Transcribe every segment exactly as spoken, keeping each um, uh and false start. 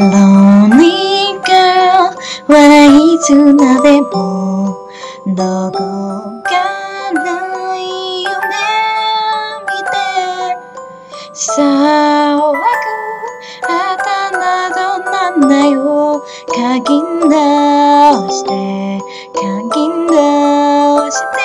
Lonely girl 笑い綱でもどこかないよね見て騒ぐ旗などなんだよ鍵直して鍵直して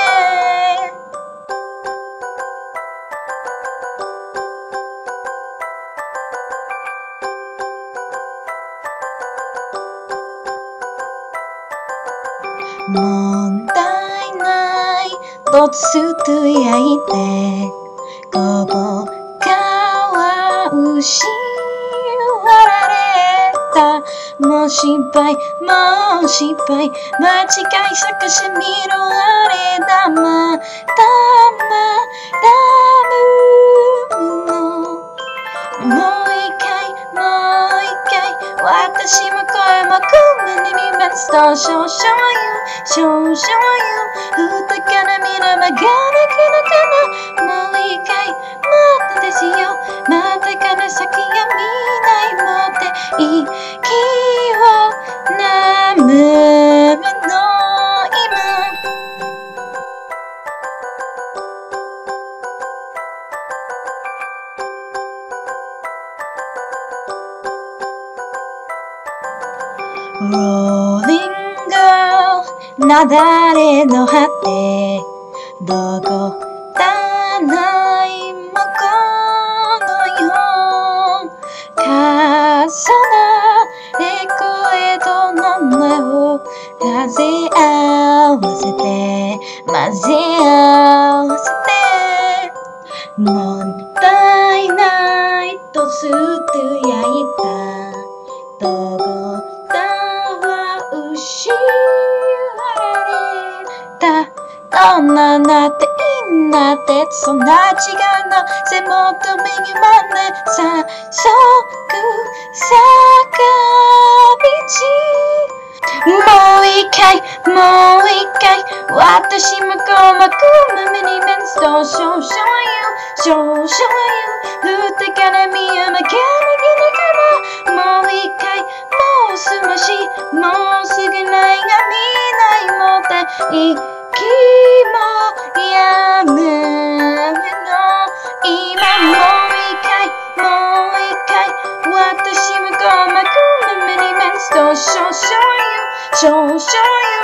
問題ないとつぶやいてここから失われたもう失敗もう失敗間違い探してみろあれだまだまだ無のもう一回もう一回私も声もく胸に待つと少々よ少々よふたから見ればができるかなもう一回待ってですよ待ってから先が見ないもって息を眠るの今Rolling girl なだれの果てどこだないもこのよ重なれ声と名前を風合わせて混ぜ合わせて問題ないとつぶやいたどこ失われたどんななっていいんだってそんな違いの背求めにまで早速坂道もう一回もう一回私もこまく耳に目つと少々よ少々よふたから見えばギャラギャラからもう一回もう少しもうすぐないが見ないもって息もやめるの今もう一回もう一回私もこまく耳に目つと少々よ少々よ